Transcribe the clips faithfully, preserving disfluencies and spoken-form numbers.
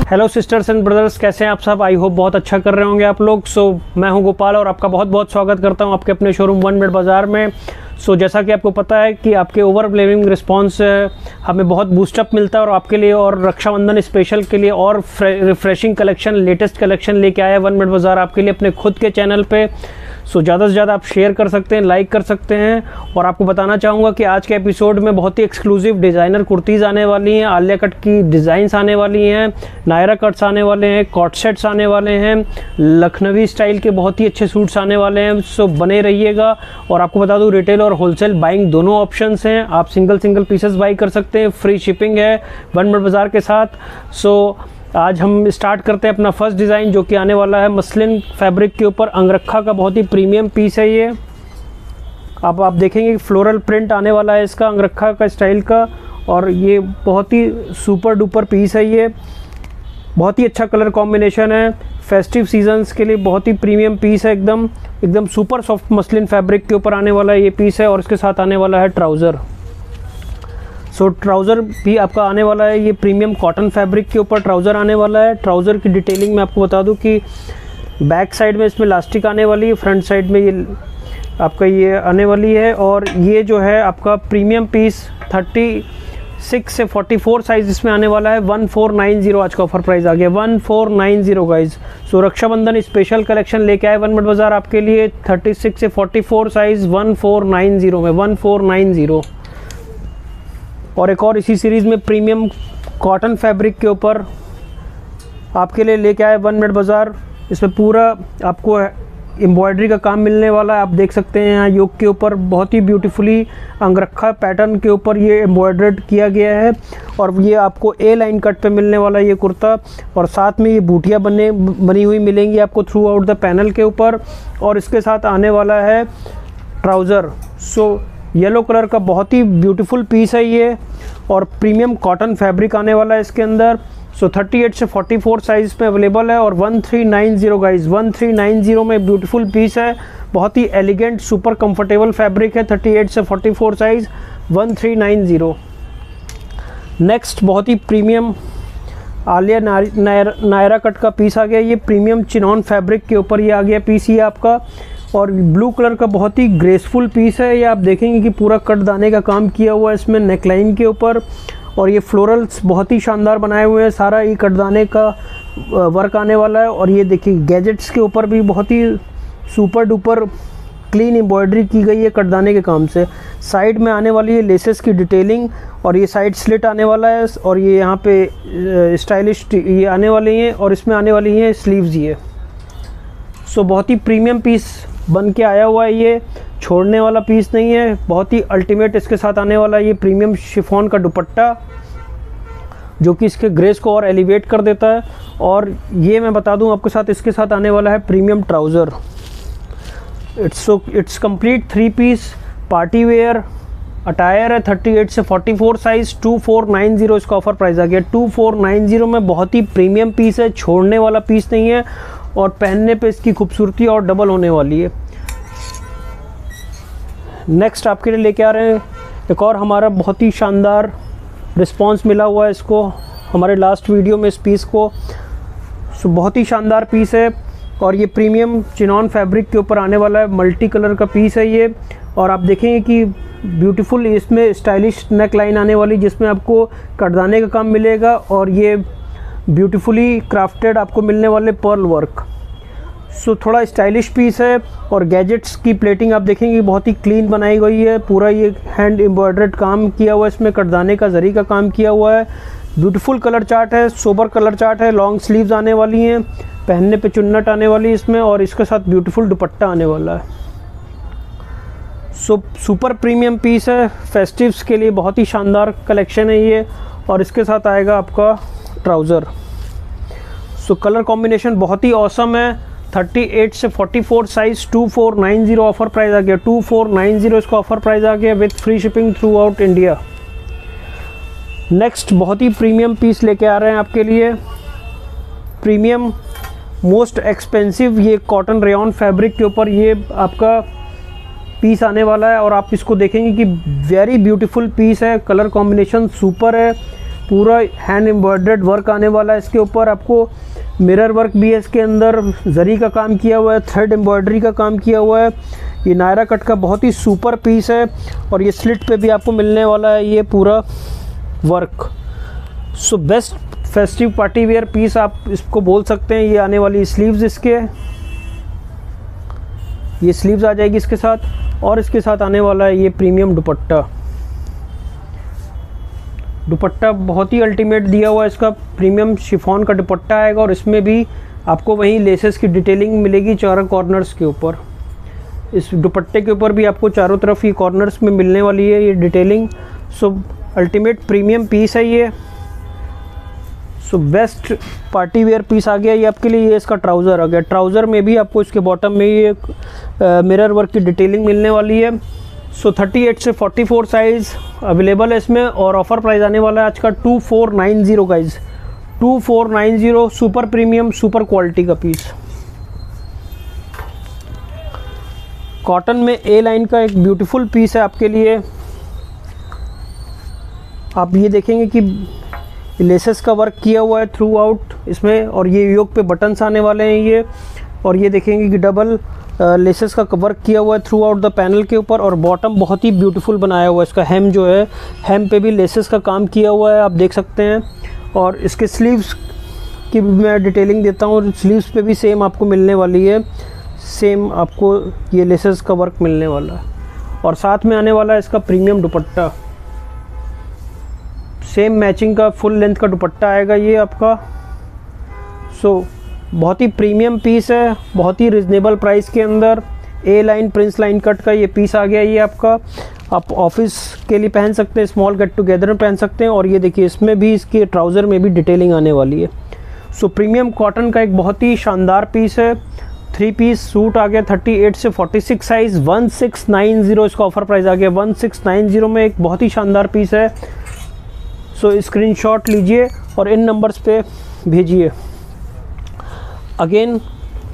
Hello sisters and brothers, कैसे हैं आप सब। आई होप बहुत अच्छा कर रहे होंगे आप लोग। सो so, मैं हूं गोपाल और आपका बहुत बहुत स्वागत करता हूं आपके अपने शोरूम वन मिनट बाज़ार में। सो so, जैसा कि आपको पता है कि आपके ओवरवेलमिंग रिस्पांस हमें बहुत बूस्टअप मिलता है और आपके लिए और रक्षाबंधन स्पेशल के लिए और रिफ्रेशिंग कलेक्शन, लेटेस्ट कलेक्शन लेके आया है वन मिनट बाज़ार आपके लिए अपने खुद के चैनल पे। सो so, ज़्यादा से ज़्यादा आप शेयर कर सकते हैं, लाइक कर सकते हैं। और आपको बताना चाहूँगा कि आज के एपिसोड में बहुत ही एक्सक्लूसिव डिज़ाइनर कुर्तीज़ आने वाली हैं, आलिया कट की डिज़ाइंस आने वाली हैं, नायरा कट्स आने वाले हैं, कॉट सेट्स आने वाले हैं, लखनवी स्टाइल के बहुत ही अच्छे सूट्स आने वाले हैं। सो बने रहिएगा। और आपको बता दूँ, रिटेल और होलसेल बाइंग दोनों ऑप्शंस हैं। आप सिंगल सिंगल पीसेस बाई कर सकते हैं, फ्री शिपिंग है वन मिनट बाज़ार के साथ। सो आज हम स्टार्ट करते हैं अपना फर्स्ट डिज़ाइन, जो कि आने वाला है मसलिन फैब्रिक के ऊपर अंगरखा का बहुत ही प्रीमियम पीस है ये। आप आप देखेंगे फ्लोरल प्रिंट आने वाला है इसका, अंगरखा का स्टाइल का। और ये बहुत ही सुपर डुपर पीस है ये, बहुत ही अच्छा कलर कॉम्बिनेशन है। फेस्टिव सीजन्स के लिए बहुत ही प्रीमियम पीस है, एकदम एकदम सुपर सॉफ्ट मसलिन फैब्रिक के ऊपर आने वाला है ये पीस है। और इसके साथ आने वाला है ट्राउज़र। सो so, ट्राउज़र भी आपका आने वाला है, ये प्रीमियम कॉटन फैब्रिक के ऊपर ट्राउज़र आने वाला है। ट्राउज़र की डिटेलिंग में आपको बता दूं कि बैक साइड में इसमें इलास्टिक आने वाली है, फ्रंट साइड में ये आपका ये आने वाली है। और ये जो है आपका प्रीमियम पीस थर्टी सिक्स से फोर्टी फोर साइज़ इसमें आने वाला है। वन फोर नाइन ज़ीरो आज का ऑफर प्राइस आ गया, one four nine zero guys. So Raksha Bandhan special collection लेके आए वन मिनट बाज़ार आपके लिए, थर्टी सिक्स से forty four size one four nine zero में, वन फोर नाइन ज़ीरो। और एक और इसी सीरीज़ में प्रीमियम कॉटन फैब्रिक के ऊपर आपके लिए लेके आए वन मिनट बाज़ार। इसमें पूरा आपको एम्ब्रॉयडरी का काम मिलने वाला है। आप देख सकते हैं यहाँ योक के ऊपर बहुत ही ब्यूटीफुली अंगरखा पैटर्न के ऊपर ये एम्ब्रॉयडर्ड किया गया है। और ये आपको ए लाइन कट पे मिलने वाला है ये कुर्ता। और साथ में ये बूटियाँ बने बनी हुई मिलेंगी आपको थ्रू आउट द पैनल के ऊपर। और इसके साथ आने वाला है ट्राउज़र। सो येलो कलर का बहुत ही ब्यूटीफुल पीस है ये, और प्रीमियम कॉटन फैब्रिक आने वाला है इसके अंदर। सो थर्टी एट से फोर्टी फोर साइज़ में अवेलेबल है। और one three nine zero guys, one three nine zero में ब्यूटीफुल पीस है, बहुत ही एलिगेंट सुपर कंफर्टेबल फैब्रिक है। थर्टी एट से forty four size, one three nine zero. Next बहुत ही प्रीमियम आलिया नायरा नायरा कट का पीस आ गया, ये प्रीमियम चिनॉन फैब्रिक के ऊपर ये आ गया पीस ये आपका। और ब्लू कलर का बहुत ही ग्रेसफुल पीस है ये। आप देखेंगे कि पूरा कट दाने का काम किया हुआ है इसमें नेकलाइन के ऊपर। और ये फ्लोरल्स बहुत ही शानदार बनाए हुए हैं, सारा ये कट दाने का वर्क आने वाला है। और ये देखिए गैजेट्स के ऊपर भी बहुत ही सुपर डुपर क्लीन एम्ब्रॉयडरी की गई है कटदाने के काम से। साइड में आने वाली है लेसेस की डिटेलिंग, और ये साइड स्लिट आने वाला है। और ये यहाँ पे स्टाइलिश ये आने वाली हैं, और इसमें आने वाली हैं स्लीव्स ये। सो बहुत ही प्रीमियम पीस बन के आया हुआ है ये, छोड़ने वाला पीस नहीं है, बहुत ही अल्टीमेट। इसके साथ आने वाला है ये प्रीमियम शिफॉन का दुपट्टा, जो कि इसके ग्रेस को और एलिवेट कर देता है। और ये मैं बता दूं आपके साथ, इसके साथ आने वाला है premium trouser. It's so it's complete three piece party wear attire है। थर्टी एट से forty four size, two four nine zero इसका ऑफर प्राइस आ गया। टू फोर नाइन ज़ीरो में बहुत ही प्रीमियम पीस है, छोड़ने वाला पीस नहीं है। और पहनने पे इसकी खूबसूरती और डबल होने वाली है। नेक्स्ट आपके लिए लेके आ रहे हैं एक और हमारा बहुत ही शानदार रिस्पांस मिला हुआ है इसको हमारे लास्ट वीडियो में इस पीस को। सो बहुत ही शानदार पीस है, और ये प्रीमियम चिनॉन फैब्रिक के ऊपर आने वाला है, मल्टी कलर का पीस है ये। और आप देखेंगे कि ब्यूटीफुल इसमें स्टाइलिश नेक लाइन आने वाली, जिसमें आपको कटदाने का काम मिलेगा। और ये ब्यूटीफुली क्राफ्टेड आपको मिलने वाले पर्ल वर्क। सो थोड़ा स्टाइलिश पीस है। और गैजेट्स की प्लेटिंग आप देखेंगे बहुत ही क्लीन बनाई गई है, पूरा ये हैंड एम्ब्रॉयडर्ड काम किया हुआ है इसमें, कटदाने का जरी का काम किया हुआ है। ब्यूटीफुल कलर चार्ट है, सोबर कलर चार्ट है। लॉन्ग स्लीव्स आने वाली हैं, पहनने पे चुन्नट आने वाली है इसमें, और इसके साथ ब्यूटीफुल दुपट्टा आने वाला है। सो सुपर प्रीमियम पीस है, फेस्टिव्स के लिए बहुत ही शानदार कलेक्शन है ये। और इसके साथ आएगा आपका ट्राउज़र। सो कलर कॉम्बिनेशन बहुत ही ऑसम है। थर्टी एट से forty four size, two four nine zero offer price आ गया, टू फोर नाइन ज़ीरो इसका ऑफर प्राइस आ गया with free shipping throughout India. Next बहुत ही प्रीमियम पीस लेके आ रहे हैं आपके लिए, प्रीमियम मोस्ट एक्सपेंसिव ये कॉटन रेयॉन फैब्रिक के ऊपर ये आपका पीस आने वाला है। और आप इसको देखेंगे कि वेरी ब्यूटीफुल पीस है, कलर कॉम्बिनेशन सुपर है, पूरा हैंड एम्ब्रॉयडर्ड वर्क आने वाला है इसके ऊपर। आपको मिरर वर्क भी है इसके अंदर, जरी का काम किया हुआ है, थ्रेड एम्ब्रॉयडरी का काम किया हुआ है। ये नायरा कट का बहुत ही सुपर पीस है और ये स्लिट पे भी आपको मिलने वाला है ये पूरा work. So best festive party wear piece आप इसको बोल सकते हैं। ये आने वाली स्लीव्स इसके, ये स्लीव्स आ जाएगी इसके साथ, और इसके साथ आने वाला है ये प्रीमियम दुपट्टा। दुपट्टा बहुत ही अल्टीमेट दिया हुआ है इसका, प्रीमियम शिफॉन का दुपट्टा आएगा और इसमें भी आपको वहीं लेसेस की डिटेलिंग मिलेगी चारों कॉर्नर्स के ऊपर। इस दुपट्टे के ऊपर भी आपको चारों तरफ ये कॉर्नर्स में मिलने वाली है ये detailing. So ultimate premium piece है ये। So best party wear piece आ गया ये आपके लिए। ये इसका ट्राउज़र आ गया, ट्राउज़र में भी आपको इसके बॉटम में ये मिरर वर्क की डिटेलिंग मिलने वाली है। सो अड़तीस से चौवालीस साइज़ अवेलेबल है इसमें और ऑफ़र प्राइस आने वाला है आज का two four nine zero guys, two four nine zero. Super premium super quality का पीस। कॉटन में ए लाइन का एक ब्यूटीफुल पीस है आपके लिए। आप ये देखेंगे कि लेसेस का वर्क किया हुआ है थ्रू आउट इसमें, और ये योक पे बटन्स आने वाले हैं ये, और ये देखेंगे कि डबल लेसेस का वर्क किया हुआ है थ्रू आउट द पैनल के ऊपर, और बॉटम बहुत ही ब्यूटीफुल बनाया हुआ है। इसका हेम जो है, हेम पे भी लेसेस का काम किया हुआ है, आप देख सकते हैं। और इसके स्लीव्स की मैं डिटेलिंग देता हूँ, स्लीव्स पे भी सेम आपको मिलने वाली है, सेम आपको ये लेसेस का वर्क मिलने वाला है। और साथ में आने वाला है इसका प्रीमियम दुपट्टा, सेम मैचिंग का फुल लेंथ का दुपट्टा आएगा ये आपका। सो so, बहुत ही प्रीमियम पीस है, बहुत ही रिजनेबल प्राइस के अंदर। A line prince line cut का ये पीस आ गया ये आपका। आप ऑफिस के लिए पहन सकते हैं, स्मॉल गेट टुगेदर में पहन सकते हैं। और ये देखिए इसमें भी, इसके ट्राउज़र में भी डिटेलिंग आने वाली है। सो प्रीमियम कॉटन का एक बहुत ही शानदार पीस है। थ्री पीस सूट आ गया अड़तीस से छियालीस size, one six nine zero इसका ऑफ़र प्राइस आ गया। वन सिक्स नाइन ज़ीरो में एक बहुत ही शानदार पीस है। सो so, स्क्रीनशॉट लीजिए और इन नंबर्स पे भेजिए। अगेन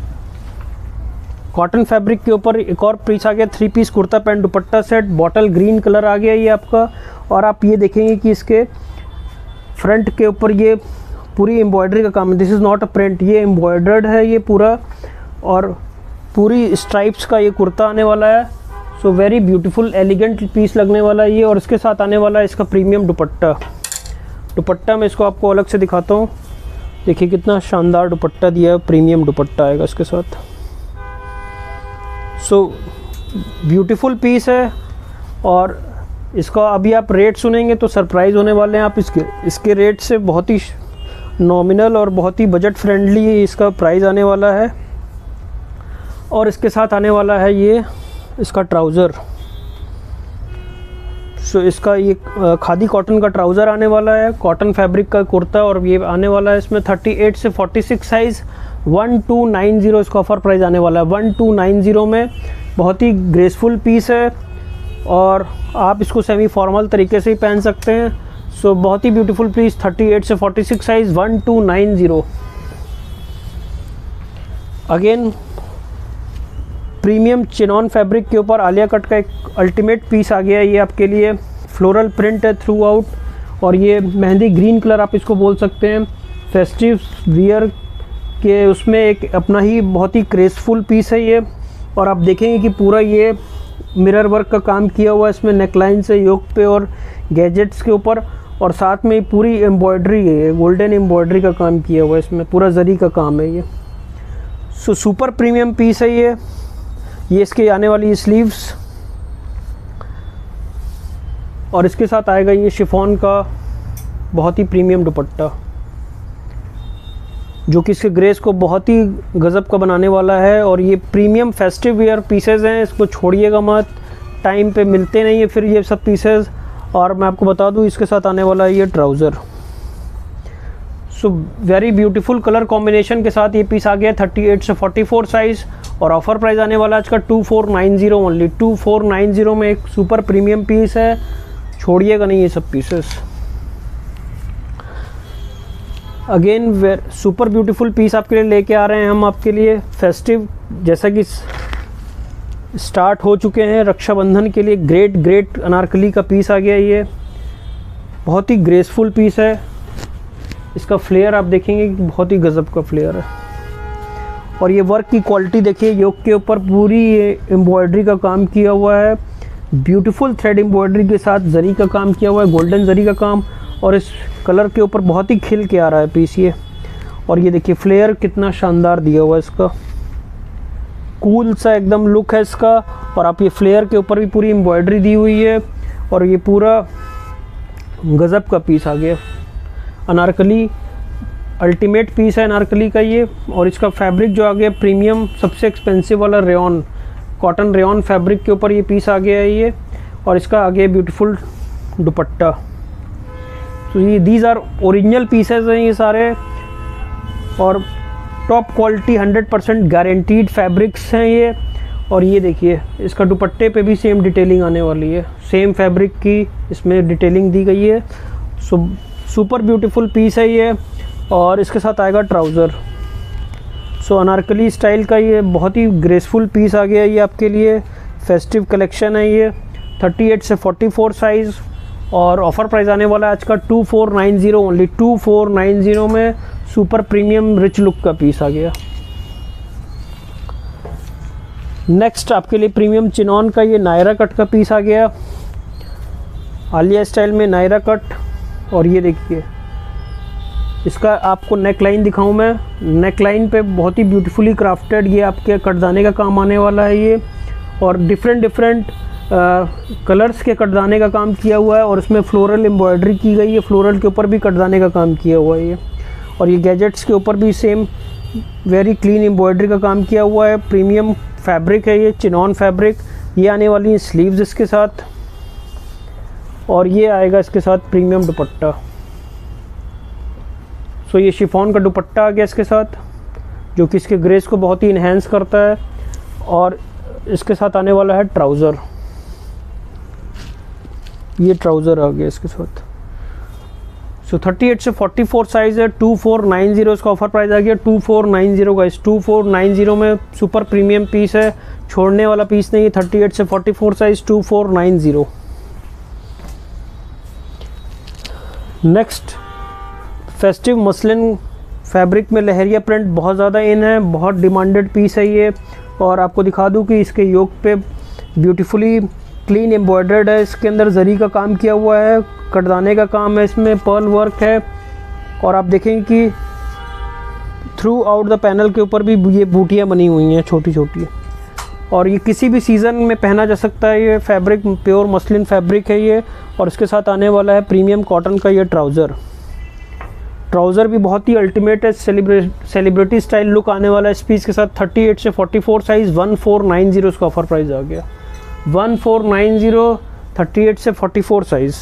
कॉटन फैब्रिक के ऊपर एक और पीस आ गया, three piece kurta pant dupatta set, bottle green colour आ गया ये आपका। और आप ये देखेंगे कि इसके फ्रंट के ऊपर ये पूरी एम्ब्रॉयडरी का काम है। This is not a print, ये एम्ब्रॉयडर्ड है ये पूरा, और पूरी स्ट्राइप्स का ये कुर्ता आने वाला है। So very beautiful elegant piece लगने वाला है ये। और इसके साथ आने वाला है इसका प्रीमियम दुपट्टा। दुपट्टा मैं इसको आपको अलग से दिखाता हूँ, देखिए कितना शानदार दुपट्टा दिया है, प्रीमियम दुपट्टा आएगा इसके साथ। सो ब्यूटीफुल पीस है। और इसका अभी आप रेट सुनेंगे तो सरप्राइज़ होने वाले हैं आप। इसके इसके रेट से बहुत ही नॉमिनल और बहुत ही बजट फ्रेंडली इसका प्राइस आने वाला है। और इसके साथ आने वाला है ये इसका ट्राउज़र। सो so, इसका ये खादी कॉटन का ट्राउज़र आने वाला है, कॉटन फैब्रिक का कुर्ता, और ये आने वाला है इसमें अड़तीस से छियालीस size, one two nine zero इसका ऑफ़र प्राइस आने वाला है। वन टू नाइन ज़ीरो में बहुत ही ग्रेसफुल पीस है और आप इसको सेमी फॉर्मल तरीके से ही पहन सकते हैं। सो so, बहुत ही ब्यूटीफुल पीस, अड़तीस से छियालीस size, one two nine zero. Again premium chinon fabric के ऊपर आलिया कट का एक अल्टीमेट पीस आ गया है ये आपके लिए। फ्लोरल प्रिंट है थ्रू आउट, और ये मेहंदी ग्रीन कलर आप इसको बोल सकते हैं। फेस्टिव वियर के उसमें एक अपना ही बहुत ही ग्रेसफुल पीस है ये। और आप देखेंगे कि पूरा ये मिरर वर्क का काम किया हुआ है इसमें, नेकलाइन से योक पे और गैजेट्स के ऊपर, और साथ में पूरी एम्ब्रॉयडरी है, गोल्डन एम्ब्रॉयडरी का काम किया हुआ है इसमें, पूरा जरी का काम है ये। सो सुपर प्रीमियम पीस है ये। ये इसके आने वाली स्लीव्स, और इसके साथ आएगा ये शिफॉन का बहुत ही प्रीमियम दुपट्टा, जो कि इसके ग्रेस को बहुत ही गज़ब का बनाने वाला है। और ये प्रीमियम फेस्टिव वेयर पीसेस हैं, इसको छोड़िएगा मत, टाइम पे मिलते नहीं है फिर ये सब पीसेस। और मैं आपको बता दूं इसके साथ आने वाला है ये trouser. So very beautiful colour combination के साथ ये पीस आ गया अड़तीस से चौवालीस साइज़, और ऑफ़र प्राइस आने वाला आज का two four nine zero only. Two four nine zero में एक सुपर प्रीमियम पीस है, छोड़िएगा नहीं ये सब pieces. Again very super beautiful piece आपके लिए लेके आ रहे हैं हम आपके लिए फेस्टिव, जैसा कि स्टार्ट हो चुके हैं रक्षाबंधन के लिए। ग्रेट ग्रेट अनारकली का पीस आ गया ये, बहुत ही ग्रेसफुल पीस है। इसका फ्लेयर आप देखेंगे कि बहुत ही गजब का फ्लेयर है। और ये वर्क की क्वालिटी देखिए, योक के ऊपर पूरी ये एम्ब्रॉयडरी का काम किया हुआ है, ब्यूटीफुल थ्रेड एम्ब्रॉयडरी के साथ जरी का काम किया हुआ है, गोल्डन जरी का काम, और इस कलर के ऊपर बहुत ही खिल के आ रहा है पीस ये। और ये देखिए फ्लेयर कितना शानदार दिया हुआ है, इसका कूल सा एकदम लुक है इसका। और आप ये फ्लेयर के ऊपर भी पूरी एम्ब्रॉयडरी दी हुई है, और ये पूरा गजब का पीस आ गया। अनारकली अल्टीमेट पीस है अनारकली का ये। और इसका फैब्रिक जो आ गया प्रीमियम, सबसे एक्सपेंसिव वाला रेयॉन, कॉटन रेयॉन फैब्रिक के ऊपर ये पीस आ गया है ये। और इसका आ गया ब्यूटीफुल दुपट्टा। तो ये दीज आर ओरिजिनल पीसेस हैं ये सारे, और top quality hundred percent guaranteed fabrics हैं ये। और ये देखिए इसका दुपट्टे पे भी सेम डिटेलिंग आने वाली है, सेम फैब्रिक की इसमें डिटेलिंग दी गई है। सो सुपर ब्यूटीफुल पीस है ये। और इसके साथ आएगा ट्राउज़र। सो अनारकली स्टाइल का ये बहुत ही ग्रेसफुल पीस आ गया ये आपके लिए। फेस्टिव कलेक्शन है ये, अड़तीस से चौवालीस साइज़, और ऑफ़र प्राइस आने वाला है आज का two four nine zero only. Two four nine zero में सुपर प्रीमियम रिच लुक का पीस आ गया। नेक्स्ट आपके लिए प्रीमियम चिनॉन का ये नायरा कट का पीस आ गया, आलिया स्टाइल में नायरा कट। और ये देखिए इसका आपको नेक लाइन दिखाऊं मैं। नेक लाइन पे बहुत ही ब्यूटीफुली क्राफ्टेड ये आपके कटदाने का काम आने वाला है ये। और डिफरेंट डिफरेंट कलर्स के कटदाने का काम किया हुआ है, और उसमें फ्लोरल एम्ब्रॉयडरी की गई है। फ्लोरल के ऊपर भी कटदाने का काम किया हुआ है ये। और ये गैजेट्स के ऊपर भी सेम वेरी क्लीन एम्ब्रॉयडरी का काम किया हुआ है। प्रीमियम फैब्रिक है ये, चिनॉन फैब्रिक। ये आने वाली है स्लीव्स इसके साथ, और ये आएगा इसके साथ प्रीमियम दुपट्टा। सो ये शिफॉन का दुपट्टा आ गया इसके साथ, जो कि इसके ग्रेस को बहुत ही इन्हेंस करता है। और इसके साथ आने वाला है ट्राउज़र। ये ट्राउज़र आ गया इसके साथ। सो अड़तीस से चौवालीस साइज़ है, टू फोर नाइन ज़ीरो इसका ऑफर प्राइस आ गया। टू फोर नाइन ज़ीरो का इस टू फोर नाइन ज़ीरो में सुपर प्रीमियम पीस है, छोड़ने वाला पीस नहीं है। अड़तीस से चौवालीस size two four nine zero. Next festive muslin fabric में लहरिया प्रिंट बहुत ज़्यादा इन है, बहुत डिमांडेड पीस है ये। और आपको दिखा दूं कि इसके योक पे ब्यूटीफुली क्लीन एम्ब्रॉयडर्ड है, इसके अंदर जरी का काम किया हुआ है, कटदाने का काम है, इसमें पर्ल वर्क है। और आप देखेंगे कि थ्रू आउट द पैनल के ऊपर भी ये बूटियाँ बनी हुई हैं छोटी छोटी। और ये किसी भी सीज़न में पहना जा सकता है ये फैब्रिक, प्योर मसलिन फैब्रिक है ये। और इसके साथ आने वाला है प्रीमियम कॉटन का ये ट्राउज़र। ट्राउज़र भी बहुत ही अल्टीमेट है, सेलिब्रिटी स्टाइल लुक आने वाला है इस पीस के साथ। अड़तीस से चौवालीस size one four nine zero इसका ऑफर प्राइस आ गया। वन फोर नाइन ज़ीरो अड़तीस से चौवालीस साइज़।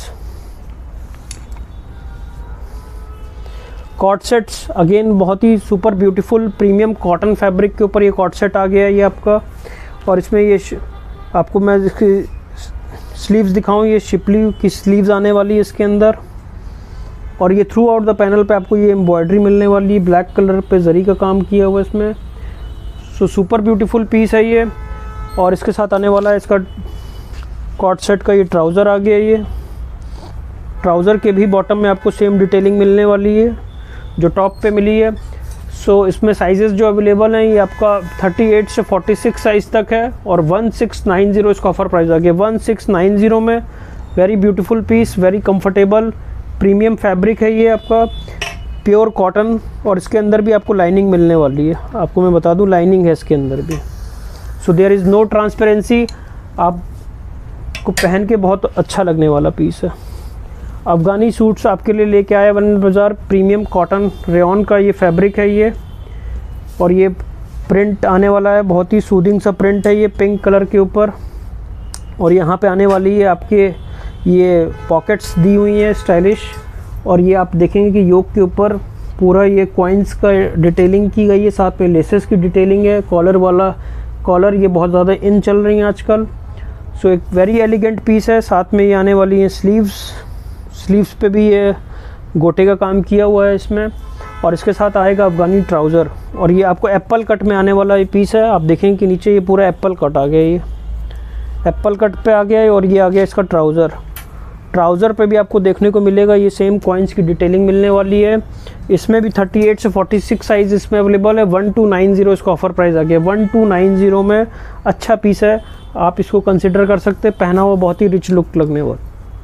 कॉट सेट्स अगेन बहुत ही super beautiful premium cotton fabric के ऊपर ये कॉट सेट आ गया है ये आपका। और इसमें ये आपको मैं इसकी स्लीव्स दिखाऊं, ये शिपली की स्लीव्स आने वाली है इसके अंदर। और ये थ्रू आउट द पैनल पे आपको ये एम्ब्रॉयडरी मिलने वाली है, ब्लैक कलर पे जरी का काम किया हुआ है इसमें। सो सुपर ब्यूटीफुल पीस है ये। और इसके साथ आने वाला है इसका कॉट सेट का ये ट्राउज़र आ गया। ये ट्राउज़र के भी बॉटम में आपको सेम डिटेलिंग मिलने वाली है जो टॉप पे मिली है। सो इसमें साइजेस जो अवेलेबल हैं ये आपका अड़तीस से छियालीस साइज़ तक है। और वन सिक्स नाइन ज़ीरो इसका ऑफर प्राइस आ गया। वन सिक्स नाइन ज़ीरो में very beautiful piece, very comfortable premium fabric है ये आपका, प्योर कॉटन। और इसके अंदर भी आपको लाइनिंग मिलने वाली है, आपको मैं बता दूं लाइनिंग है इसके अंदर भी। So there is no transparency, आपको पहन के बहुत अच्छा लगने वाला पीस है। अफ़गानी सूट्स आपके लिए लेके आया वन बाज़ार, प्रीमियम कॉटन रेयॉन का ये फैब्रिक है ये। और ये प्रिंट आने वाला है, बहुत ही सूदिंग सा प्रिंट है ये पिंक कलर के ऊपर। और यहाँ पे आने वाली है आपके ये पॉकेट्स दी हुई हैं स्टाइलिश। और ये आप देखेंगे कि योक के ऊपर पूरा ये कॉइन्स का डिटेलिंग की गई है, साथ में लेसेस की डिटेलिंग है। कॉलर वाला कॉलर ये बहुत ज़्यादा इन चल रही हैं आजकल। सो एक वेरी एलिगेंट पीस है। साथ में ये आने वाली हैं स्लीव्स, स्लीव्स पे भी ये गोटे का काम किया हुआ है इसमें। और इसके साथ आएगा अफ़गानी ट्राउज़र। और ये आपको एप्पल कट में आने वाला ये पीस है। आप देखेंगे कि नीचे ये पूरा एप्पल कट आ गया, ये एप्पल कट पे आ गया है। और ये आ गया इसका ट्राउज़र। ट्राउज़र पे भी आपको देखने को मिलेगा ये सेम कॉइन्स की डिटेलिंग मिलने वाली है। इसमें भी अड़तीस से छियालीस साइज़ इसमें अवेलेबल है। वन टू नाइन ज़ीरो इसका ऑफ़र प्राइस आ गया। वन टू नाइन ज़ीरो में अच्छा पीस है, आप इसको कंसिडर कर सकते हैं। पहना हुआ बहुत ही रिच लुक लगने वाला।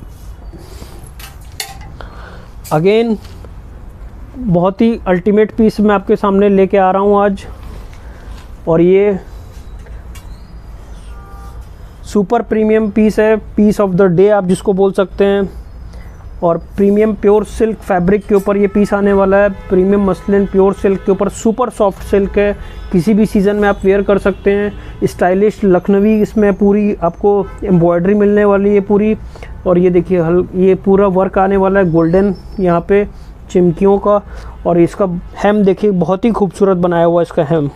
अगेन बहुत ही अल्टीमेट पीस मैं आपके सामने लेके आ रहा हूँ आज, और ये सुपर प्रीमियम पीस है, पीस ऑफ द डे आप जिसको बोल सकते हैं। और प्रीमियम प्योर सिल्क फैब्रिक के ऊपर ये पीस आने वाला है। प्रीमियम मसलिन प्योर सिल्क के ऊपर सुपर सॉफ्ट सिल्क है, किसी भी सीज़न में आप वेयर कर सकते हैं। स्टाइलिश लखनवी इसमें पूरी आपको एम्ब्रॉयडरी मिलने वाली है पूरी। और ये देखिए हल ये पूरा वर्क आने वाला है गोल्डन यहाँ पे चिमकियों का। और इसका हेम देखिए बहुत ही खूबसूरत बनाया हुआ है इसका हेम,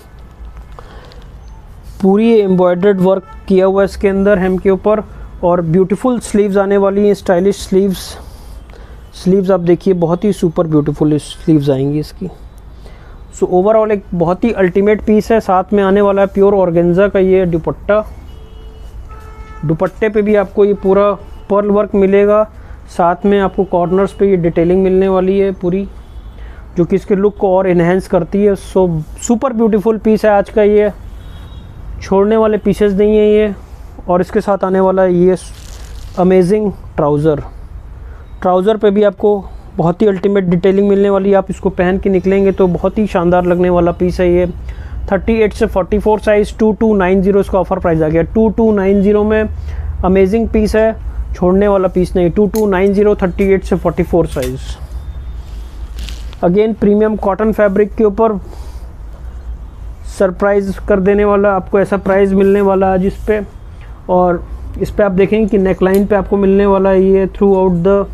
पूरी एम्ब्रॉयडर्ड वर्क किया हुआ है इसके अंदर हेम के ऊपर। और ब्यूटीफुल स्लीव्स आने वाली हैं, स्टाइलिश स्लीव्स। स्लीव्स आप देखिए बहुत ही सुपर ब्यूटीफुल स्लीव्स आएंगी इसकी। सो ओवरऑल एक बहुत ही अल्टीमेट पीस है। साथ में आने वाला है प्योर ऑर्गेन्जा का ये दुपट्टा। दुपट्टे पे भी आपको ये पूरा पर्ल वर्क मिलेगा, साथ में आपको कॉर्नर्स पे ये डिटेलिंग मिलने वाली है पूरी, जो कि इसके लुक को और इन्हेंस करती है। सो सुपर ब्यूटीफुल पीस है आज का, ये छोड़ने वाले पीसेस नहीं है ये। और इसके साथ आने वाला है ये अमेजिंग ट्राउज़र। ट्राउज़र पे भी आपको बहुत ही अल्टीमेट डिटेलिंग मिलने वाली है। आप इसको पहन के निकलेंगे तो बहुत ही शानदार लगने वाला पीस है ये। अड़तीस से चौवालीस size two two nine zero इसका ऑफ़र प्राइस आ गया। टू टू नाइन ज़ीरो में अमेजिंग पीस है, छोड़ने वाला पीस नहीं। टू टू नाइन ज़ीरो अड़तीस से चौवालीस size. Again premium cotton fabric के ऊपर सरप्राइज़ कर देने वाला आपको ऐसा प्राइस मिलने वाला आज इस पे। और इस पे आप देखेंगे कि नेकलाइन पे आपको मिलने वाला है ये throughout the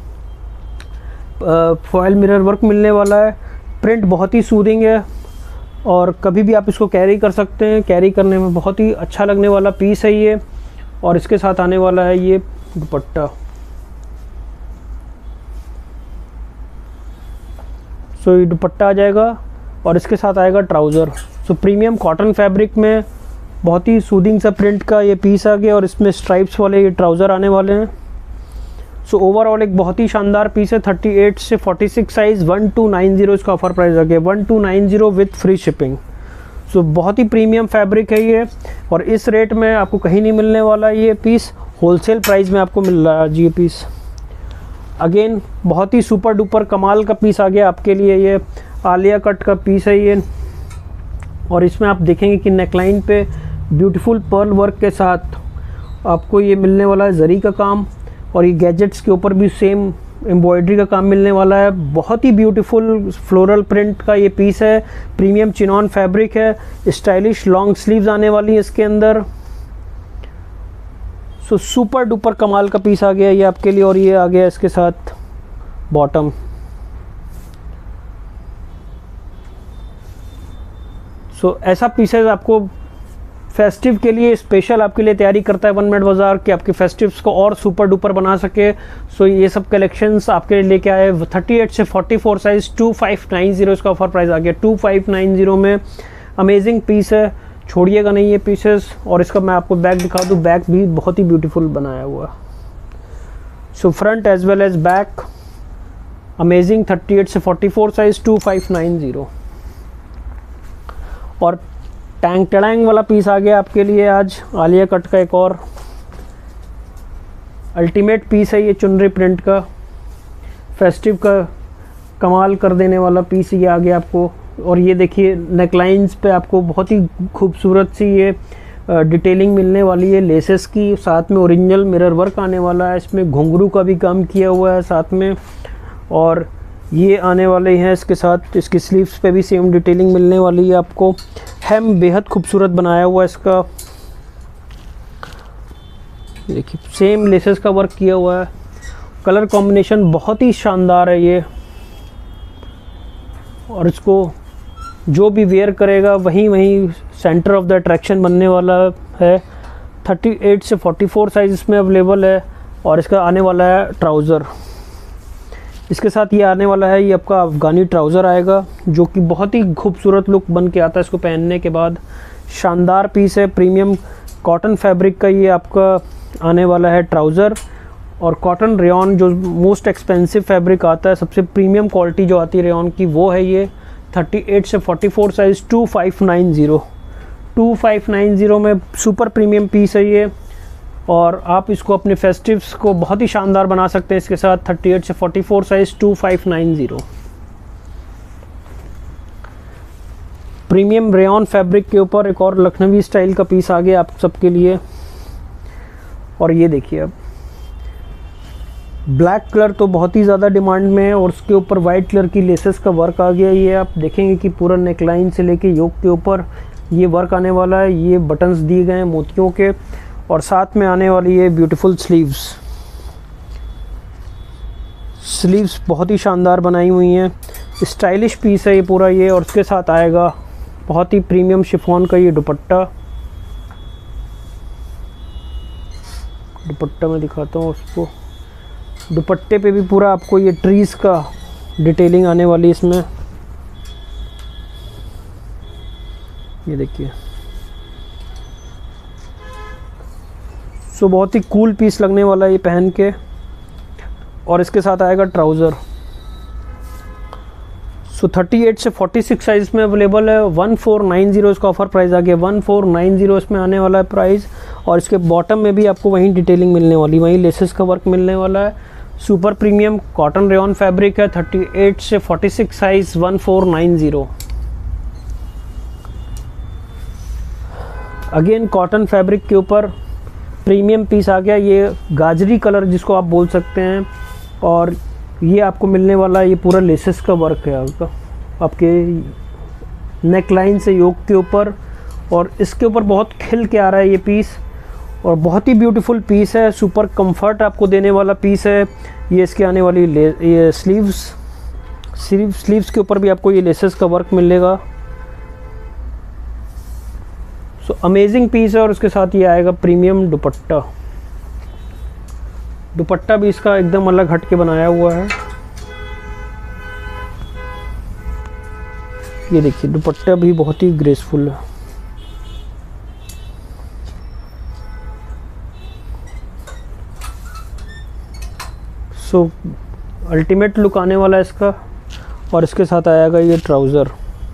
foil mirror work मिलने वाला है। प्रिंट बहुत ही सूदिंग है और कभी भी आप इसको कैरी कर सकते हैं, कैरी करने में बहुत ही अच्छा लगने वाला पीस है ये। और इसके साथ आने वाला है ये दुपट्टा। सो ये दुपट्टा आ जाएगा और इसके साथ आएगा trouser. So premium cotton fabric में बहुत ही सूदिंग सा प्रिंट का ये पीस आ गया और इसमें स्ट्राइप्स वाले ये ट्राउज़र आने वाले हैं। सो ओवरऑल एक बहुत ही शानदार पीस है। अड़तीस से छियालीस size one two nine zero इसका ऑफ़र प्राइस आ गया। One two nine zero with free shipping. So बहुत ही प्रीमियम फैब्रिक है ये और इस रेट में आपको कहीं नहीं मिलने वाला ये पीस। होलसेल प्राइस में आपको मिल रहा है आज ये पीस। अगेन बहुत ही सुपर डुपर कमाल का पीस आ गया आपके लिए। ये आलिया कट का पीस है ये और इसमें आप देखेंगे कि नेकलाइन पे ब्यूटीफुल पर्ल वर्क के साथ आपको ये मिलने वाला है जरी का काम। और ये गैजेट्स के ऊपर भी सेम एम्ब्रॉयडरी का काम मिलने वाला है। बहुत ही ब्यूटीफुल फ्लोरल प्रिंट का ये पीस है। प्रीमियम चिनॉन फैब्रिक है। स्टाइलिश लॉन्ग स्लीव्स आने वाली है इसके अंदर। सो सुपर डुपर कमाल का पीस आ गया ये आपके लिए। और ये आ गया इसके साथ बॉटम। सो so, ऐसा पीसेस आपको फेस्टिव के लिए स्पेशल आपके लिए तैयारी करता है वन मिनट बाज़ार कि आपके फेस्टिव्स को और सुपर डुपर बना सके। सो so, ये सब कलेक्शंस आपके लिए लेके आए। अड़तीस से चौवालीस size two five nine zero इसका ऑफर प्राइस आ गया। टू फाइव नाइन ज़ीरो में अमेजिंग पीस है, छोड़िएगा नहीं ये पीसेस। और इसका मैं आपको बैक दिखा दूँ, बैक भी बहुत ही ब्यूटीफुल बनाया हुआ है। So front as well as back amazing. अड़तीस से चौवालीस size two five nine zero. और टैंग टड़ैंग वाला पीस आ गया आपके लिए आज आलिया कट का एक और अल्टीमेट पीस है ये। चुनरी प्रिंट का फेस्टिव का कमाल कर देने वाला पीस ये आ गया आपको। और ये देखिए नेकलाइंस पे आपको बहुत ही खूबसूरत सी ये डिटेलिंग मिलने वाली है लेसेस की। साथ में ओरिजिनल मिरर वर्क आने वाला है। इसमें घुंघरू का भी काम किया हुआ है साथ में। और ये आने वाले हैं इसके साथ। इसकी स्लीव्स पे भी सेम डिटेलिंग मिलने वाली है आपको। हेम बेहद खूबसूरत बनाया हुआ है इसका। देखिए सेम लेसेस का वर्क किया हुआ है। कलर कॉम्बिनेशन बहुत ही शानदार है ये। और इसको जो भी वेयर करेगा वहीं वहीं सेंटर ऑफ द अट्रैक्शन बनने वाला है। अड़तीस से चौवालीस साइज़ इसमें अवेलेबल है। और इसका आने वाला है ट्राउज़र। इसके साथ ये आने वाला है ये आपका अफ़गानी ट्राउज़र आएगा, जो कि बहुत ही खूबसूरत लुक बन के आता है इसको पहनने के बाद। शानदार पीस है। प्रीमियम कॉटन फैब्रिक का ये आपका आने वाला है ट्राउज़र। और कॉटन रेयॉन जो मोस्ट एक्सपेंसिव फैब्रिक आता है, सबसे प्रीमियम क्वालिटी जो आती है रेयॉन की, वो है ये। थर्टी एट से forty four size two five nine zero two five nine zero में सुपर प्रीमियम पीस है ये। और आप इसको अपने फेस्टिव्स को बहुत ही शानदार बना सकते हैं इसके साथ। थर्टी एट से forty four size two five nine zero premium rayon fabric के ऊपर एक और लखनवी स्टाइल का पीस आ गया आप सबके लिए। और ये देखिए, अब ब्लैक कलर तो बहुत ही ज़्यादा डिमांड में है और उसके ऊपर वाइट कलर की लेसेस का वर्क आ गया। ये आप देखेंगे कि पूरा नेकलाइन से लेके योक के ऊपर ये वर्क आने वाला है। ये बटन्स दिए गए हैं मोतियों के, और साथ में आने वाली ये ब्यूटीफुल स्लीव्स स्लीव्स बहुत ही शानदार बनाई हुई हैं। स्टाइलिश पीस है ये पूरा ये। और उसके साथ आएगा बहुत ही प्रीमियम शिफॉन का ये दुपट्टा। दुपट्टा मैं दिखाता हूँ उसको। दुपट्टे पे भी पूरा आपको ये ट्रीज़ का डिटेलिंग आने वाली है इसमें। ये देखिए, सो बहुत ही कूल पीस लगने वाला है ये पहन के। और इसके साथ आएगा ट्राउज़र। सो थर्टी एट से फोर्टी सिक्स साइज़ में अवेलेबल है। वन फोर नाइन ज़ीरो इसका ऑफ़र प्राइस आ गया। वन फोर नाइन ज़ीरो इसमें आने वाला है प्राइस। और इसके बॉटम में भी आपको वहीं डिटेलिंग मिलने वाली, वहीं लेसेस का वर्क मिलने वाला है। Super premium cotton rayon fabric है। थर्टी एट से forty six size one four nine zero. Again cotton fabric के ऊपर प्रीमियम पीस आ गया। ये गाजरी कलर जिसको आप बोल सकते हैं। और ये आपको मिलने वाला ये पूरा लेसेस का वर्क है आपका, आपके नेक लाइन से योक के ऊपर। और इसके ऊपर बहुत खिल के आ रहा है ये पीस, और बहुत ही ब्यूटीफुल पीस है। सुपर कंफर्ट आपको देने वाला पीस है ये। इसके आने वाली ले ये स्लीव्स स्लीव स्लीव्स के ऊपर भी आपको ये लेसेस का वर्क मिलेगा। सो अमेजिंग पीस है। और उसके साथ ये आएगा प्रीमियम दुपट्टा। दुपट्टा भी इसका एकदम अलग हट के बनाया हुआ है। ये देखिए, दुपट्टा भी बहुत ही ग्रेसफुल है। सो अल्टीमेट लुक आने वाला है इसका। और इसके साथ आएगा ये ट्राउज़र।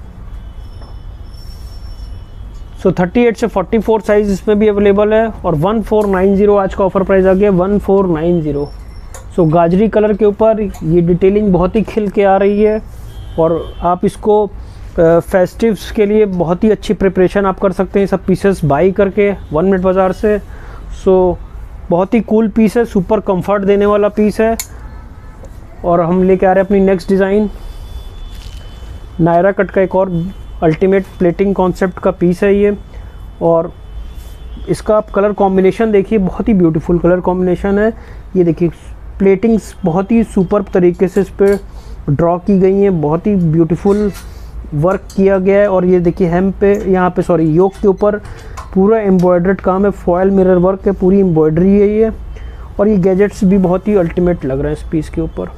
सो थर्टी एट से फोर्टी फोर साइज़ इसमें भी अवेलेबल है। और वन फोर नाइन ज़ीरो आज का ऑफ़र प्राइस आ गया, one four nine zero. So गाजरी कलर के ऊपर ये डिटेलिंग बहुत ही खिल के आ रही है। और आप इसको फेस्टिव्स के लिए बहुत ही अच्छी प्रिपरेशन आप कर सकते हैं सब पीसेस बाई करके वन मिनट बाज़ार से। सो बहुत ही कूल पीस है, सुपर कंफर्ट देने वाला पीस है। और हम लेके आ रहे हैं अपनी नेक्स्ट डिज़ाइन। नायरा कट का एक और अल्टीमेट प्लेटिंग कॉन्सेप्ट का पीस है ये। और इसका आप कलर कॉम्बिनेशन देखिए, बहुत ही ब्यूटीफुल कलर कॉम्बिनेशन है। ये देखिए, प्लेटिंग्स बहुत ही सुपर तरीके से इस पर ड्रॉ की गई हैं, बहुत ही ब्यूटीफुल वर्क किया गया है। और ये देखिए हेम पे, यहाँ पे सॉरी योक के ऊपर पूरा एम्ब्रॉयडर्ड काम है, फॉयल मिरर वर्क है, पूरी एम्ब्रॉयडरी है ये। और ये गैजेट्स भी बहुत ही अल्टीमेट लग रहे हैं इस पीस के ऊपर।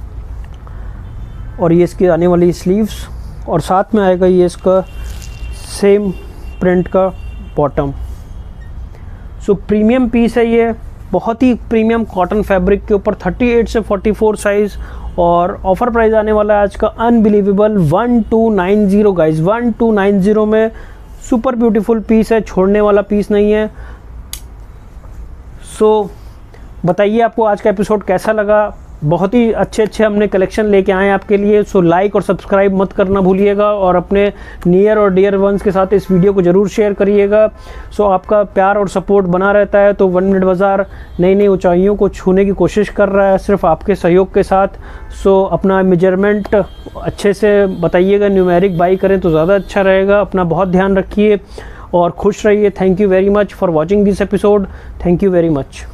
और ये इसकी आने वाली स्लीव्स, और साथ में आएगा ये इसका सेम प्रिंट का बॉटम। सो प्रीमियम पीस है ये, बहुत ही प्रीमियम कॉटन फैब्रिक के ऊपर थर्टी एट से फोर्टी फोर साइज़। और ऑफ़र प्राइस आने वाला है आज का unbelievable one two nine zero guys. One two nine zero में सुपर ब्यूटीफुल पीस है, छोड़ने वाला पीस नहीं है। सो बताइए आपको आज का एपिसोड कैसा लगा। बहुत ही अच्छे अच्छे हमने कलेक्शन लेके आए हैं आपके लिए। सो लाइक और सब्सक्राइब मत करना भूलिएगा। और अपने नियर और डियर वंस के साथ इस वीडियो को ज़रूर शेयर करिएगा। सो आपका प्यार और सपोर्ट बना रहता है तो वन मिनट बाज़ार नई नई ऊंचाइयों को छूने की कोशिश कर रहा है सिर्फ आपके सहयोग के साथ। सो अपना मेजरमेंट अच्छे से बताइएगा, न्यूमेरिक बाई करें तो ज़्यादा अच्छा रहेगा। अपना बहुत ध्यान रखिए और खुश रहिए। Thank you very much for watching this episode. Thank you very much.